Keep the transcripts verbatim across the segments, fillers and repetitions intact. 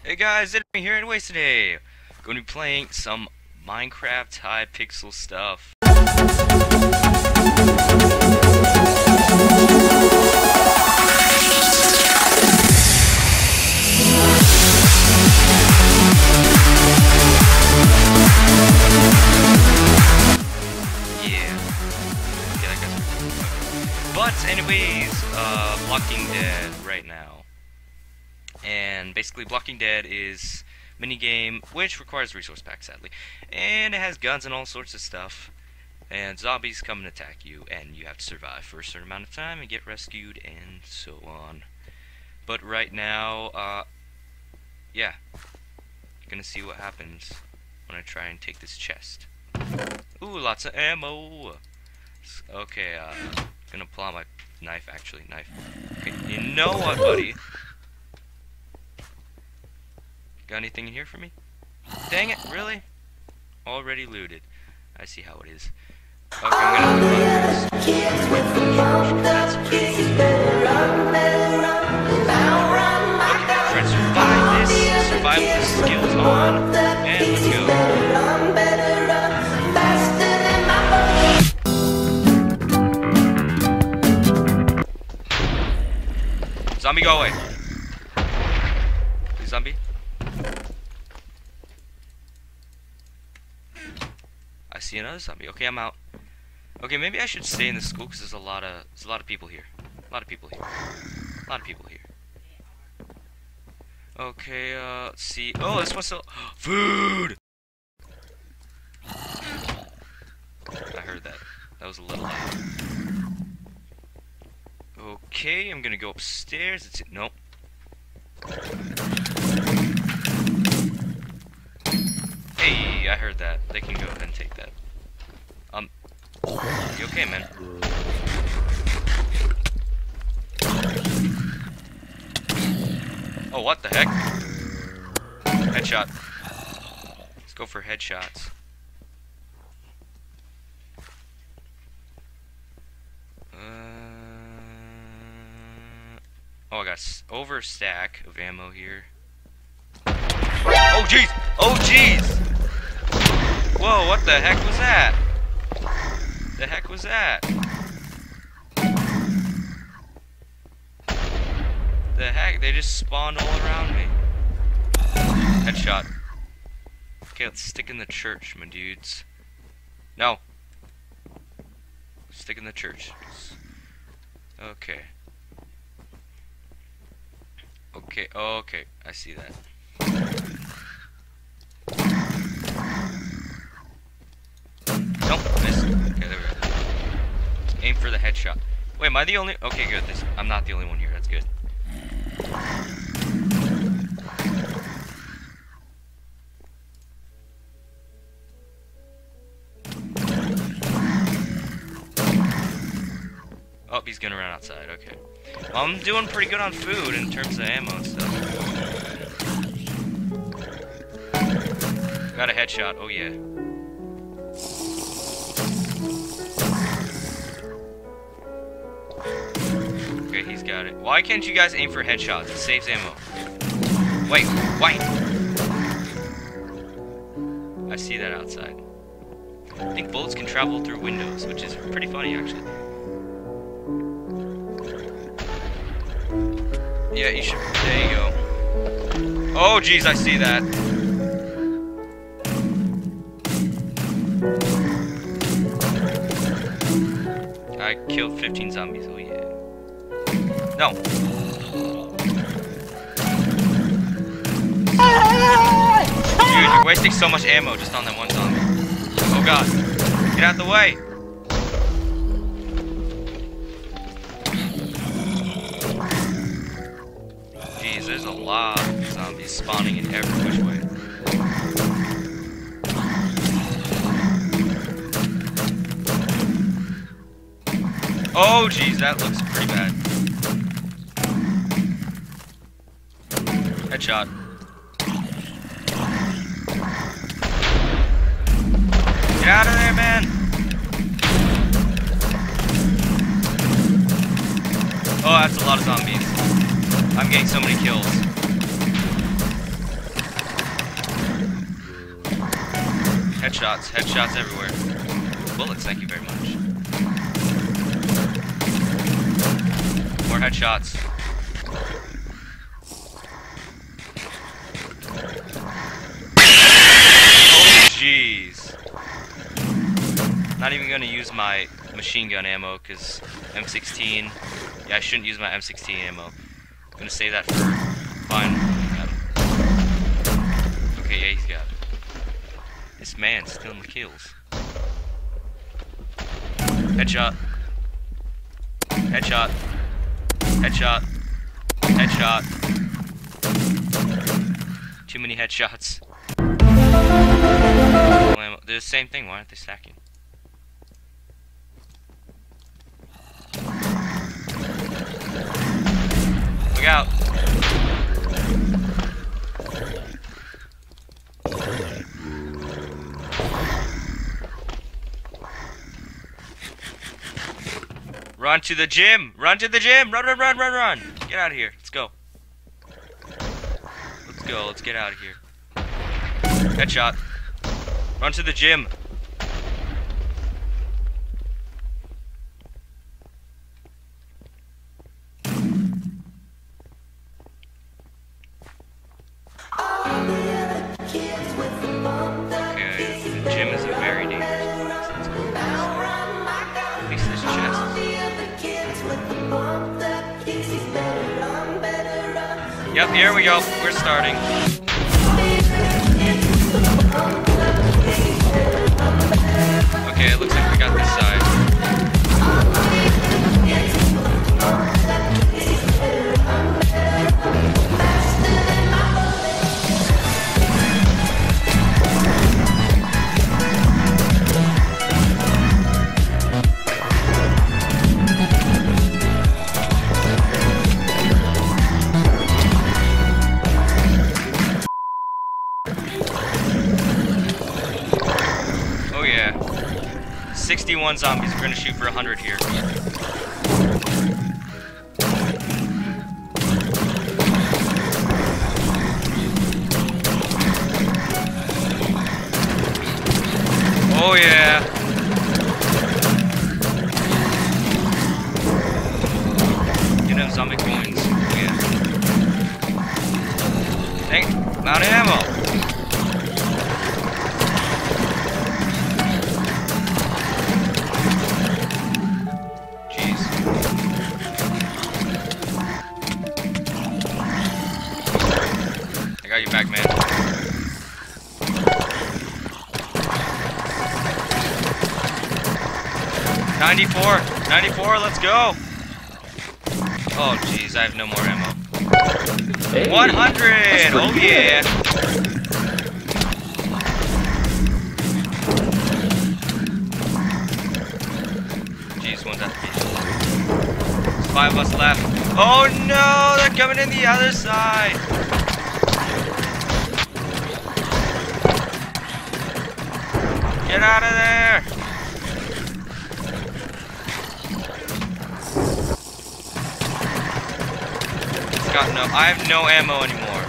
Hey guys, it's me here anyways today. Going to be playing some Minecraft Hypixel stuff. Yeah. Yeah, I guess. But anyways, uh, Blocking Dead right now. And basically Blocking Dead is a minigame which requires resource packs, sadly. And it has guns and all sorts of stuff. And zombies come and attack you, and you have to survive for a certain amount of time and get rescued and so on. But right now, uh, yeah. You're gonna see what happens when I try and take this chest. Ooh, lots of ammo! Okay, uh, gonna pull out my knife, actually, knife. Okay, you know what, buddy? Got anything in here for me? Dang it, really? Already looted. I see how it is. Okay, I'm gonna have to run through this. That's pretty good. Try to survive this, survive with the skills on, and let's go. Zombie, go away. Please, zombie. I see another zombie. Okay, I'm out. Okay, maybe I should stay in the school because there's a lot of there's a lot of people here. A lot of people here. A lot of people here. Okay, uh, let's see. Oh, this one's still food. I heard that. That was a little loud. Okay, I'm gonna go upstairs. It's it. Nope. Hey, I heard that. They can go ahead and take that. Um, you okay, man? Oh, what the heck? Headshot. Let's go for headshots. Uh, oh, I got s over a stack of ammo here. Oh, jeez! Oh, jeez! Whoa, what the heck was that? The heck was that? The heck? They just spawned all around me. Headshot. Okay, let's stick in the church, my dudes. No. Stick in the church. Okay. Okay, okay. I see that. Nope, missed. Okay, there we go. Aim for the headshot. Wait, am I the only? Okay, good. This I'm not the only one here. That's good. Oh, he's gonna run outside. Okay. Well, I'm doing pretty good on food in terms of ammo and stuff. Got a headshot. Oh yeah. Okay, he's got it. Why can't you guys aim for headshots? It saves ammo. Wait, wait! I see that outside. I think bullets can travel through windows, which is pretty funny, actually. Yeah, you should. There you go. Oh, jeez, I see that. I killed fifteen zombies. Oh, yeah. No. Dude, you're wasting so much ammo just on that one zombie. Oh god. Get out of the way. Jeez, there's a lot of zombies spawning in every which way. Oh jeez, that looks pretty bad. Headshot. Get out of there, man! Oh, that's a lot of zombies. I'm getting so many kills. Headshots, headshots everywhere. Bullets, thank you very much. More headshots. Oh, jeez. Not even gonna use my machine gun ammo, because M sixteen... Yeah, I shouldn't use my M sixteen ammo. I'm gonna save that for... Fine. Okay, yeah, he's got it. This man's stealing the kills. Headshot. Headshot. Headshot. Headshot. Too many headshots. They're the same thing, why aren't they stacking? Look out! Run to the gym! Run to the gym! Run, run, run, run, run! Get out of here. Let's go. Let's go. Let's get out of here. Headshot. Run to the gym. Okay, the gym is a very dangerous place. Let's go. At least there's chests. Yep, here we go. We're starting. Okay, it looks like we got this side. Oh yeah. sixty-one zombies. We're gonna shoot for one hundred here. Oh yeah. Get them zombie coins. Oh yeah. Dang, I'm out of ammo. I got you back, man. ninety-four! ninety-four, let's go! Oh, jeez, I have no more ammo. Hey, one hundred! Oh, yeah! Jeez, one's at the beach. There's five of us left. Oh, no! They're coming in the other side! Get out of there! It's got no. I have no ammo anymore.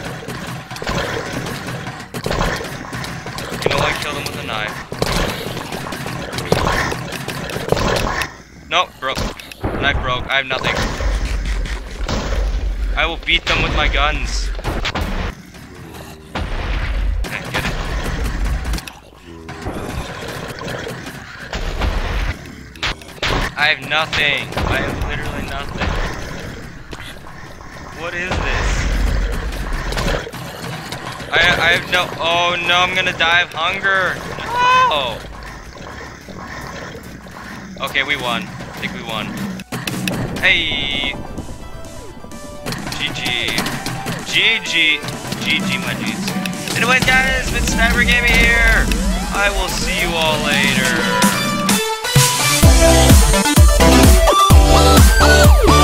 You can only kill them with a knife. Nope, broke. Knife broke. I have nothing. I will beat them with my guns. I have nothing. I have literally nothing. What is this? I I have no. Oh no! I'm gonna die of hunger. No. Okay, we won. I think we won. Hey. G G. G G. G G, my G's. Anyways, guys, it's Sniper Gaming here. I will see you all later.